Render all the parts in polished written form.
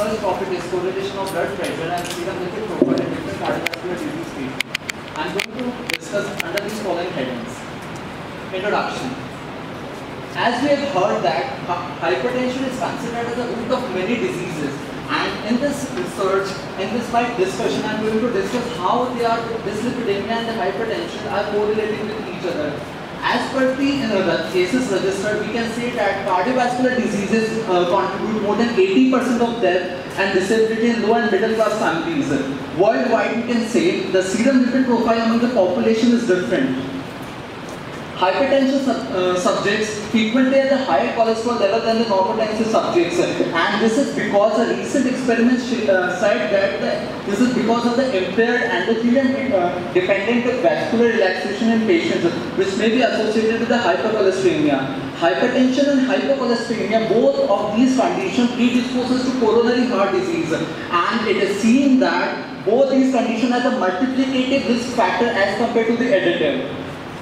first topic is correlation of blood pressure and serum lipid profile in different cardiovascular disease patients. I am going to discuss under these following headings. Introduction. As we have heard that hypertension is considered as the root of many diseases, and in this research, in this slide discussion, I am going to discuss how dyslipidemia and the hypertension are correlating with each other. As per the cases registered, we can say that cardiovascular diseases contribute more than 80% of death and disability in low and middle class families. Worldwide, we can say the serum lipid profile among the population is different. Hypertension subjects frequently have a higher cholesterol level than the normotensive subjects, and this is because a recent experiment said that this is because of the impaired endothelium dependent vascular relaxation in patients, which may be associated with the hypercholesteremia. Hypertension and hypercholesteremia, both of these conditions predisposes to coronary heart disease, and it is seen that both these conditions have a multiplicative risk factor as compared to the additive.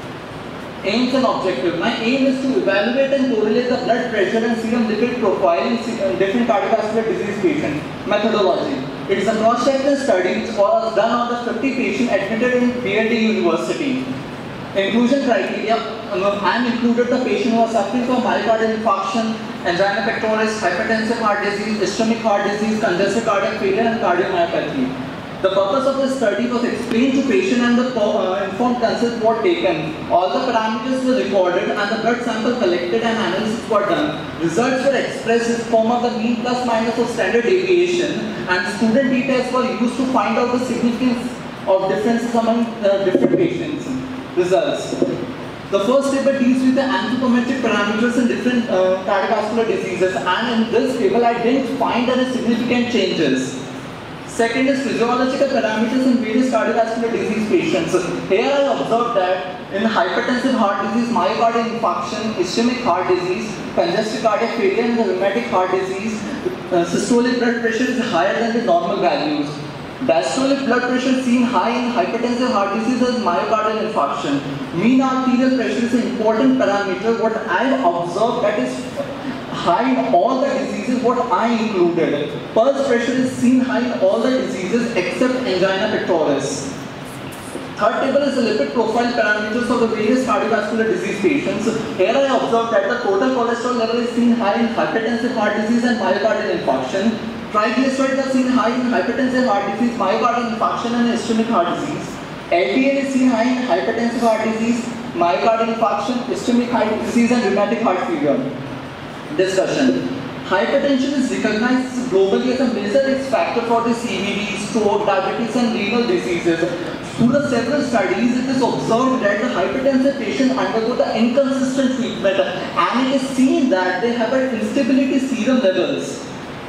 Aims and objective. My aim is to evaluate and correlate the blood pressure and serum lipid profile in different cardiovascular disease patients. Methodology. It is a cross-sectional study which was done on the 50 patients admitted in BLDEA University. Inclusion criteria. I am included the patient who was suffering from myocardial infarction, angina pectoris, hypertensive heart disease, ischemic heart disease, congestive cardiac failure, and cardiomyopathy. The purpose of the study was explained to patient and the informed consent were taken. All the parameters were recorded and the blood sample collected and analysis were done. Results were expressed in form of the mean plus minus of standard deviation, and student details were used to find out the significance of differences among different patients. Results. The first table deals with the anthropometric parameters in different cardiovascular diseases, and in this table I didn't find any significant changes. Second is physiological parameters in various cardiovascular disease patients. Here I observed that in hypertensive heart disease, myocardial infarction, ischemic heart disease, congestive cardiac failure, and the rheumatic heart disease, systolic blood pressure is higher than the normal values. Diastolic blood pressure seen high in hypertensive heart disease and myocardial infarction. Mean arterial pressure is an important parameter. What I have observed that is high in all the diseases what I included. Pulse pressure is seen high in all the diseases except angina pectoris. Third table is the lipid profile parameters of the various cardiovascular disease patients. Here I observed that the total cholesterol level is seen high in hypertensive heart disease and myocardial infarction. Triglycerides are seen high in hypertensive heart disease, myocardial infarction, and ischemic heart disease. LDL is seen high in hypertensive heart disease, myocardial infarction, ischemic heart disease, and rheumatic heart failure. Discussion. Hypertension is recognized globally as a major risk factor for the CVD, stroke, diabetes, and renal diseases. Through the several studies, it is observed that the hypertensive patients undergo the inconsistent treatment, and it is seen that they have an instability serum levels.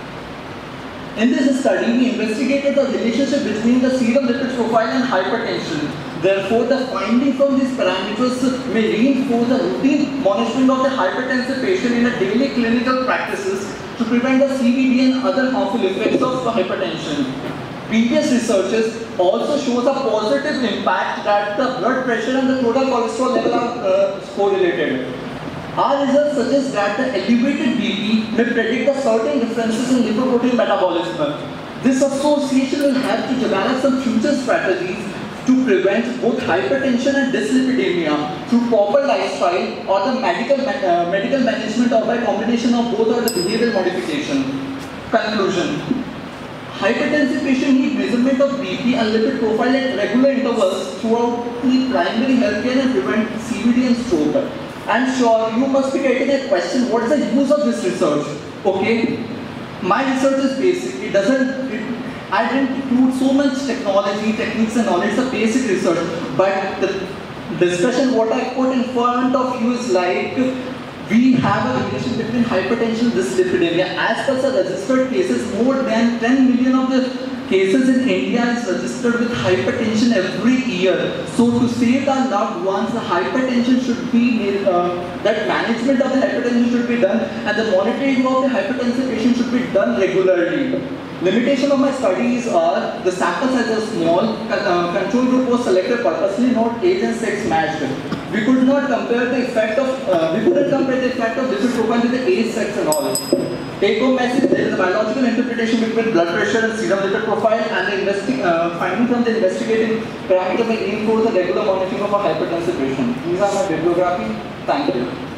In this study, we investigated the relationship between the serum lipid profile and hypertension. Therefore, the findings from these parameters may reinforce the routine monitoring of the hypertensive patient in a daily clinical practices to prevent the CVD and other harmful effects of hypertension. Previous researches also shows a positive impact that the blood pressure and the total cholesterol level are correlated. Our results suggest that the elevated BP may predict a certain differences in lipoprotein metabolism. This association will help to develop some future strategies to prevent both hypertension and dyslipidemia through proper lifestyle or the medical management or by combination of both or the behavioral modification. Conclusion. Hypertensive patients need measurement of BP and lipid profile at regular intervals throughout the primary healthcare and prevent CVD and stroke. I'm sure you must be getting a question, what is the use of this research? Okay, my research is basic. I didn't include so much technology, techniques and all. It's a basic research. But the discussion what I put in front of you is like, we have a relation between hypertension and dyslipidemia. As per the registered cases, more than 10 million of the cases in India is registered with hypertension every year. So to save our loved ones, the hypertension should be, that management of the hypertension should be done, and the monitoring of the hypertensive patient should be done regularly. Limitation of my studies are the sample size is small, control group was selected purposely, not age and sex matched. We could not compare the effect of, we couldn't compare the effect of lipid profile with the age, sex and all. Take home message, there is a biological interpretation between blood pressure and serum lipid profile, and the finding from the investigating parameter may reinforce the regular monitoring of a hypertensive patient. These are my bibliography. Thank you.